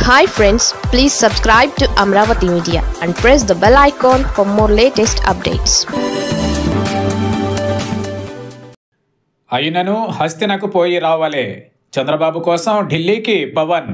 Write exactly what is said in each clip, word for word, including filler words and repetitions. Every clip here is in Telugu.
Hi friends, please subscribe to Amravati Media and press the bell icon for more latest updates. అయినను హస్తినకు పోయి రావాలే చంద్రబాబు కోసం ఢిల్లీకి పవన్.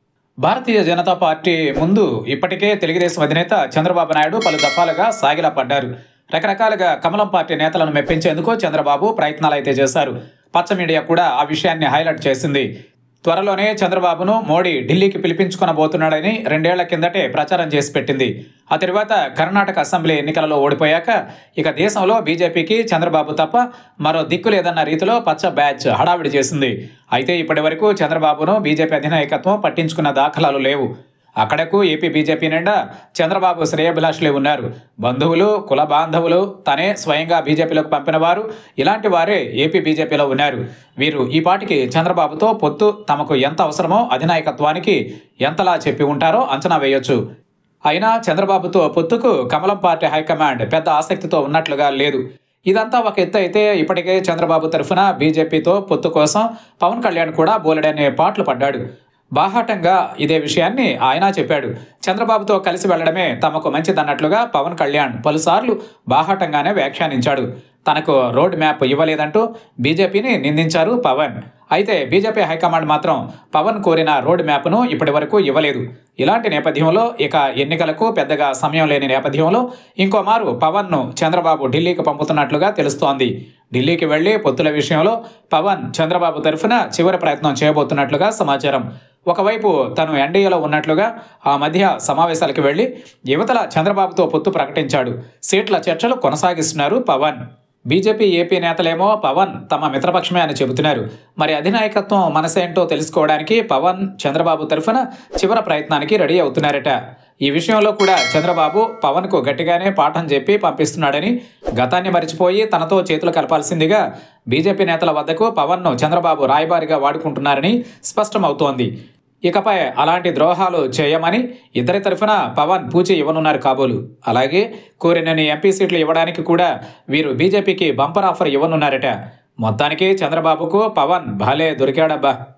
భారతీయ జనతా పార్టీ ముందు ఇప్పటికే తెలుగుదేశం అధినేత చంద్రబాబు నాయుడు పలు దఫాలుగా సాగిలా పడ్డారు. రకరకాలుగా కమలం పార్టీ నేతలను మెప్పించేందుకు చంద్రబాబు ప్రయత్నాలు అయితే చేశారు. పచ్చ మీడియా కూడా ఆ విషయాన్ని హైలైట్ చేసింది. త్వరలోనే చంద్రబాబును మోడీ ఢిల్లీకి పిలిపించుకొనబోతున్నాడని రెండేళ్ల కిందటే ప్రచారం చేసి పెట్టింది. ఆ తర్వాత కర్ణాటక అసెంబ్లీ ఎన్నికలలో ఓడిపోయాక ఇక దేశంలో బీజేపీకి చంద్రబాబు తప్ప మరో దిక్కు లేదన్న రీతిలో పచ్చ బ్యాచ్ హడావిడి చేసింది. అయితే ఇప్పటి వరకు చంద్రబాబును బీజేపీ అధినాయకత్వం పట్టించుకున్న దాఖలాలు లేవు. అక్కడకు ఏపీ బీజేపీ నిండా చంద్రబాబు శ్రేయభిలాషులే ఉన్నారు. బంధువులు, కుల బాంధవులు తనే స్వయంగా బీజేపీలోకి పంపిన వారు ఇలాంటి వారే ఏపీ బీజేపీలో ఉన్నారు. వీరు ఈ పాటికి చంద్రబాబుతో పొత్తు తమకు ఎంత అవసరమో అధినాయకత్వానికి ఎంతలా చెప్పి ఉంటారో అంచనా వేయొచ్చు. అయినా చంద్రబాబుతో పొత్తుకు కమలం పార్టీ హైకమాండ్ పెద్ద ఆసక్తితో ఉన్నట్లుగా లేదు. ఇదంతా ఒక ఎత్తు అయితే ఇప్పటికే చంద్రబాబు తరఫున బీజేపీతో పొత్తు కోసం పవన్ కళ్యాణ్ కూడా బోలెడనే పాటలు పడ్డాడు. బాహాటంగా ఇదే విషయాన్ని ఆయన చెప్పాడు. చంద్రబాబుతో కలిసి వెళ్లడమే తమకు మంచిదన్నట్లుగా పవన్ కళ్యాణ్ పలుసార్లు బాహాటంగానే వ్యాఖ్యానించాడు. తనకు రోడ్ మ్యాప్ ఇవ్వలేదంటూ బీజేపీని నిందించారు పవన్. అయితే బీజేపీ హైకమాండ్ మాత్రం పవన్ కోరిన రోడ్ మ్యాప్ను ఇప్పటి వరకు ఇవ్వలేదు. ఇలాంటి నేపథ్యంలో ఇక ఎన్నికలకు పెద్దగా సమయం లేని నేపథ్యంలో ఇంకో మారు పవన్ను చంద్రబాబు ఢిల్లీకి పంపుతున్నట్లుగా తెలుస్తోంది. ఢిల్లీకి వెళ్లి పొత్తుల విషయంలో పవన్ చంద్రబాబు తరఫున చివరి ప్రయత్నం చేయబోతున్నట్లుగా సమాచారం. ఒకవైపు తను ఎన్డీఏలో ఉన్నట్లుగా ఆ మధ్య సమావేశాలకు వెళ్లి యువతల చంద్రబాబుతో పొత్తు ప్రకటించాడు. సీట్ల చర్చలు కొనసాగిస్తున్నారు పవన్. బీజేపీ ఏపీ నేతలేమో పవన్ తమ మిత్రపక్షమే అని చెబుతున్నారు. మరి అధినాయకత్వం మనసేంటో తెలుసుకోవడానికి పవన్ చంద్రబాబు తరఫున చివరి ప్రయత్నానికి రెడీ అవుతున్నారట. ఈ విషయంలో కూడా చంద్రబాబు పవన్కు గట్టిగానే పాఠం చెప్పి పంపిస్తున్నాడని, గతాన్ని మరిచిపోయి తనతో చేతులు కలపాల్సిందిగా బీజేపీ నేతల వద్దకు పవన్ను చంద్రబాబు రాయబారిగా వాడుకుంటున్నారని స్పష్టమవుతోంది. ఇకపై అలాంటి ద్రోహాలు చేయమని ఇద్దరి తరఫున పవన్ పూచి ఇవ్వనున్నారు కాబోలు. అలాగే కోరినన్ని ఎంపీ సీట్లు ఇవ్వడానికి కూడా వీరు బీజేపీకి బంపర్ ఆఫర్ ఇవ్వనున్నారట. మొత్తానికి చంద్రబాబుకు పవన్ భలే దొరికాడబ్బా.